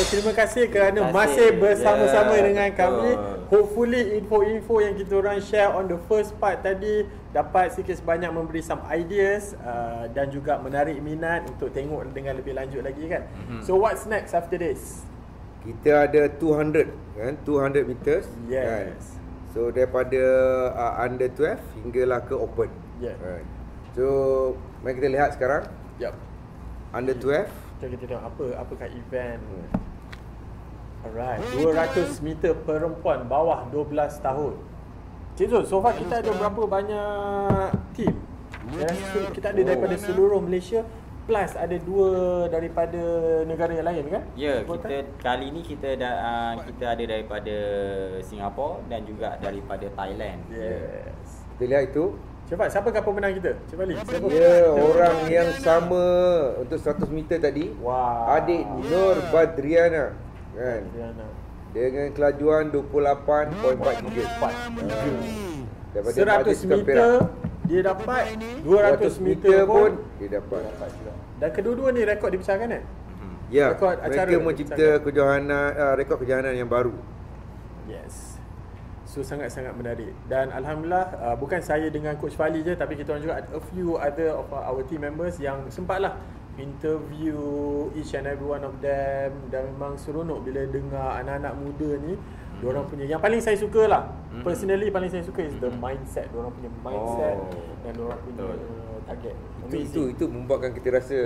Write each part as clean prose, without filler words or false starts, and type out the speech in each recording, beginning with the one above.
terima kasih kerana masih bersama-sama dengan kami. Hopefully info-info yang kita orang share on the first part tadi dapat sikit sebanyak memberi some ideas dan juga menarik minat untuk tengok dengan lebih lanjut lagi kan. So what's next after this? Kita ada 200 kan, 200 meters. Yes. Kan? So daripada under 12 hinggalah ke open. Right. So mari kita lihat sekarang. Under 12. Kita tengok apakah event. Alright, 200 meter perempuan bawah 12 tahun. Cik Zul, so far kita ada berapa banyak team? Kita ada daripada seluruh Malaysia plus ada 2 daripada negara yang lain kan? Ya, kita kali ni kita ada daripada Singapura dan juga daripada Thailand. Yes. Kita lihat itu. Cepat, siapakah pemenang kita? Cepat Lee. Ya, orang yang sama untuk 100 meter tadi. Adik Nur Badriana kan. Dengan kelajuan 28.43. Daripada 100 meter dia dapat, 200 meter pun dia dapat. Dan kedua-dua ni rekod dipecahkan kan? Ya, mereka mencipta kejohanan, rekod kejohanan yang baru. Yes. So sangat-sangat menarik. Dan alhamdulillah bukan saya dengan Coach Fali je, tapi kita orang juga ada a few other of our team members yang sempatlah interview each and every one of them. Dan memang seronok bila dengar anak-anak muda ni diorang punya, yang paling saya suka lah, personally paling saya suka is the mindset. Diorang punya mindset dan diorang punya target. Itu membuatkan kita rasa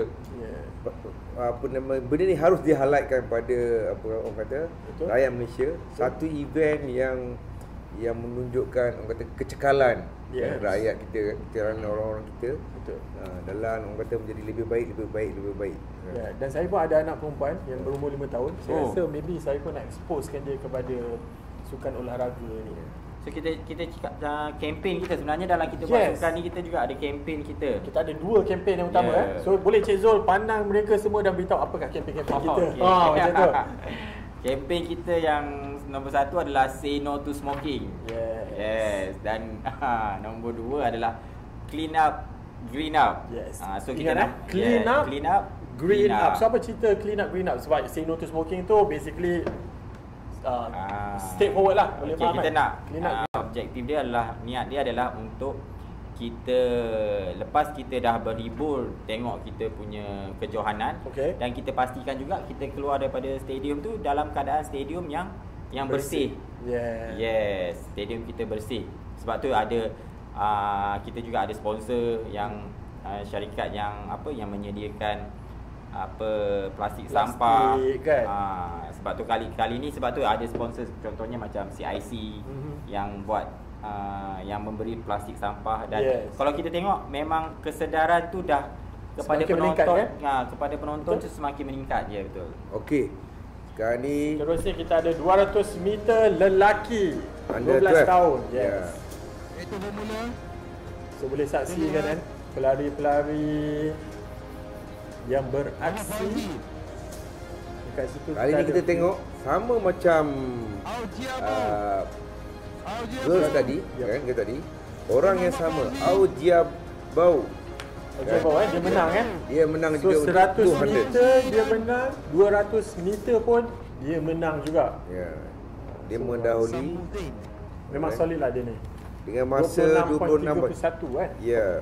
benda ni harus di-highlightkan pada orang kata rakyat Malaysia. Satu event yang menunjukkan orang kata kecekalan rakyat kita, orang-orang kita dalam orang kata menjadi lebih baik. Dan saya pun ada anak perempuan yang berumur 5 tahun. Saya rasa maybe saya pun nak exposekan dia kepada sukan olahraga ni. So kita cakap kempen kita sebenarnya dalam kita buat sukan ni, kita juga ada kempen kita. Kita ada 2 kempen yang utama So boleh Cik Zul pandang mereka semua dan beritahu apakah kempen-kempen kita. Macam tu. Kempen kita yang nombor 1 adalah Say No to Smoking. Yes. Dan nombor 2 adalah Clean Up, Green Up. Yes. So kita nak clean up, green up. So apa cerita clean up, green up? Sebab Say No to Smoking tu basically straightforward lah. Boleh faham kita nak objektif dia adalah, niat dia adalah untuk kita lepas kita dah berhibur tengok kita punya kejohanan, dan kita pastikan juga kita keluar daripada stadium tu dalam keadaan stadium yang bersih. Yes, stadium kita bersih. Sebab tu ada kita juga ada sponsor yang syarikat yang menyediakan plastik sampah kan? Sebab tu kali ni sebab tu ada sponsor, contohnya macam CIC yang buat yang memberi plastik sampah. Dan kalau kita tengok memang kesedaran tu dah kepada penonton kepada penonton tu semakin meningkat. Betul. Okey. Sekarang ni terusnya kita ada 200 meter lelaki 12 tahun. Itu bermula. So boleh saksikan kan pelari-pelari yang beraksi dekat situ. Kali ni kita tengok sama macam girls tadi kan, kita tadi orang yang sama, Audia Bau. Dia menang kan? Dia menang so, juga 100 meter dia menang, 200 meter pun dia menang juga. Dia mendahului. Memang solid lah dia ni. Dengan masa 26.31 kan?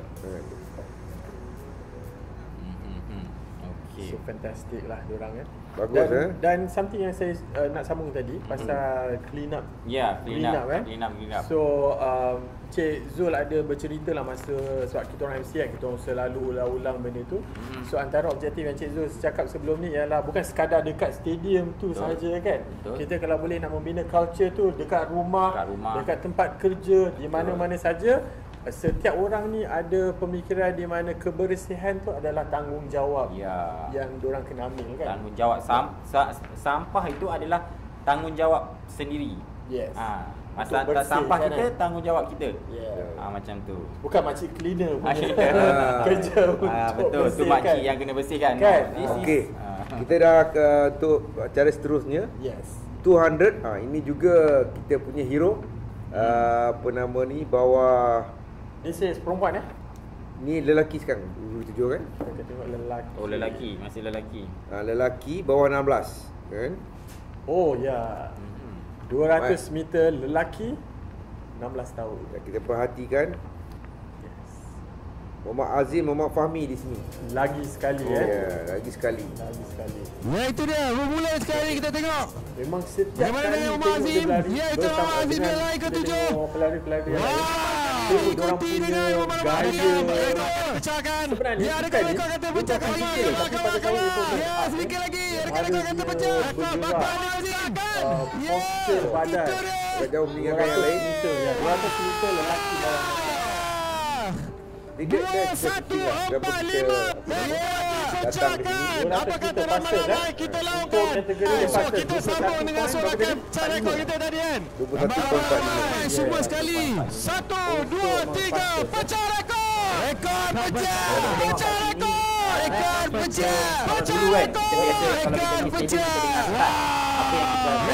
So fantastic lah diorang kan. Bagus dan something yang saya nak sambung tadi pasal clean up. Clean up. So Cik Zul ada bercerita lah masa sebab kita orang MC kan, kita orang selalu ulang-ulang benda tu. So antara objektif yang Cik Zul cakap sebelum ni ialah bukan sekadar dekat stadium tu sahaja kan. Kita kalau boleh nak membina culture tu dekat rumah, dekat tempat kerja, di mana-mana saja. Setiap orang ni ada pemikiran di mana kebersihan tu adalah tanggungjawab yang diorang kena ambil kan. Tanggungjawab sampah itu adalah tanggungjawab sendiri. Masalah sampah kita tanggungjawab kita. Macam tu. Bukan makcik cleaner punya kerja untuk betul, tu makcik yang kena bersihkan kan. Okey. Kita dah untuk cara seterusnya. 200. Ini juga kita punya hero. Apa nama ni, bawah. This is perempuan Ni lelaki sekarang 27 kan? Kita tengok lelaki. Oh lelaki, masih lelaki. Lelaki bawah 16. kan? Oh ya. 200 meter lelaki 16 tahun. Kita perhatikan Muhammad Azim, Muhammad Fahmi di sini. Lagi sekali lagi sekali. Itu dia, bermula sekali kita tengok. Memang setiap kali Muhammad Azim, dia itu Muhammad Azim dia lari ke 7. Pelari-pelari yang lain. Ikuti dengan gaya pecahkan. Sebenarnya Dia ada rekod kata pecah kawan. Ya, sedikit lagi. Ada rekod kata pecah. Bakal pecahkan. Postur badan. Jauh meninggalkan yang lain. 200 meter lelaki dalam 2-1-4-5. Pecahkan. Apa kata ramai-ramai kita lakukan. So kita sambung dengan sorakan rekod kita tadi kan. Ramai semua sekali. 1, 2, 3. Pecah rekod. Rekod pecah. Pecah rekod. Rekod pecah. Pecah rekod. Rekod pecah. Apa yang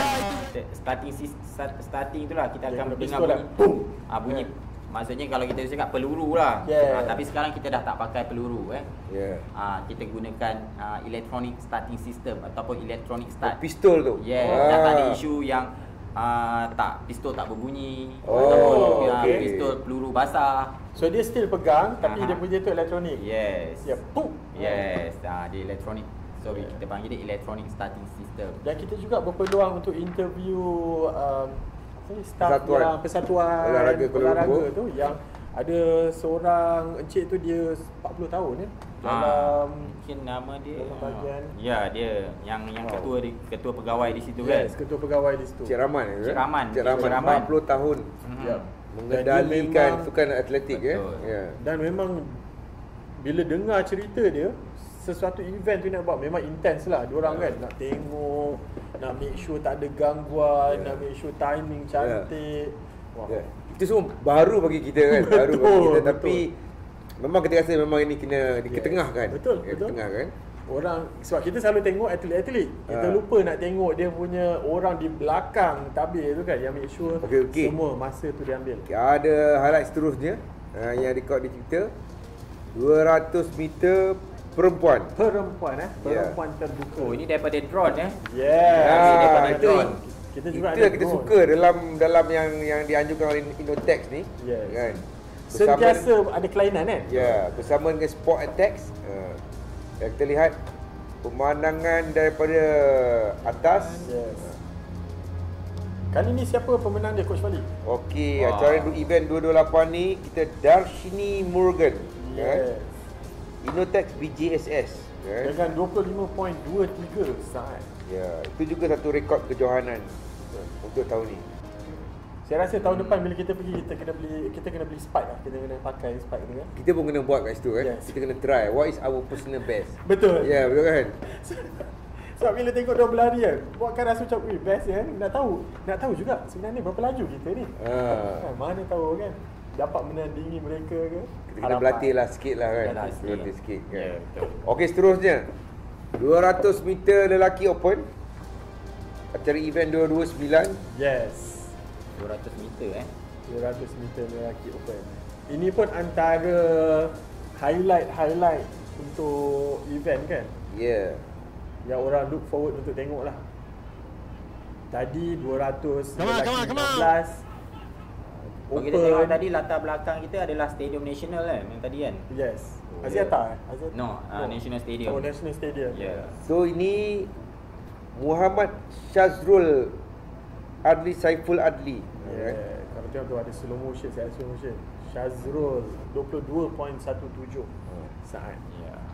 kita starting itulah kita akan dengar bunyi bunyi. Maksudnya kalau kita cakap peluru lah. Tapi sekarang kita dah tak pakai peluru kita gunakan electronic starting system ataupun electronic start. Pistol tu. Dah tak ada isu yang pistol tak berbunyi ataupun pistol peluru basah. So dia still pegang tapi dia punya tu elektronik. Dia elektronik. So kita panggil dia electronic starting system. Dan kita juga berpeluang untuk interview staff yang persatuan olahraga tu yang ada seorang encik tu dia 40 tahun mungkin nama dia bahagian dia yang ketua pegawai di situ kan. Ketua pegawai di situ. Cik Rahman 40 tahun. Mengendalikan sukan atletik Dan memang bila dengar cerita dia, sesuatu event tu nak buat memang intens lah diorang kan, nak tengok, nak make sure tak ada gangguan, nak make sure timing cantik. Itu semua baru bagi kita kan. Baru bagi kita tapi memang kita rasa memang ini kena diketengahkan. Betul. Kan. Orang sebab kita selalu tengok atlet-atlet, kita lupa nak tengok dia punya orang di belakang tabir tu kan, yang make sure semua masa tu diambil. Ada highlight seterusnya yang rekod di kita 200 meter perempuan terbuka. Ini daripada drone daripada drone. Kita juga kita suka dalam yang dianjurkan oleh Innotex ni kan. Sentiasa ada kelainan kan. Bersama dengan Sport Attacks kita lihat pemandangan daripada atas. Kali ni siapa pemenang dia, Coach Fali? Okey, acara event 228 ni kita Darshini Morgan Innotex BJSS dengan 25.23 saat. Itu juga satu rekod kejohanan untuk tahun ni. Saya rasa tahun depan bila kita pergi kita kena beli spike lah. Kita kena pakai spike ni kan. Kita pun kena buat kat situ kan. Kita kena try what is our personal best. Betul. Betul kan. Sebab bila tengok dia berlari kan, buatkan rasa macam best kan. Nak tahu juga sebenarnya berapa laju kita ni. Mana tahu kan. Dapat menandingi mereka ke. Kita kena berlatih lah sikit lah kan. Berlatih sikit kan. Okey, seterusnya 200 meter lelaki open, acara event 229. 200 meter 200 meter lelaki open. Ini pun antara highlight untuk event kan. Yang orang look forward untuk tengok lah. Tadi 200 lelaki 15. Kita tengok tadi latar belakang kita adalah Stadium Nasional kan, yang tadi kan. Aziata. National Stadium. National Stadium. So ini Muhammad Syazrul Adli Saiful Adli. Kalau tengok tu ada slow motion, Syazrul 22.17 saat.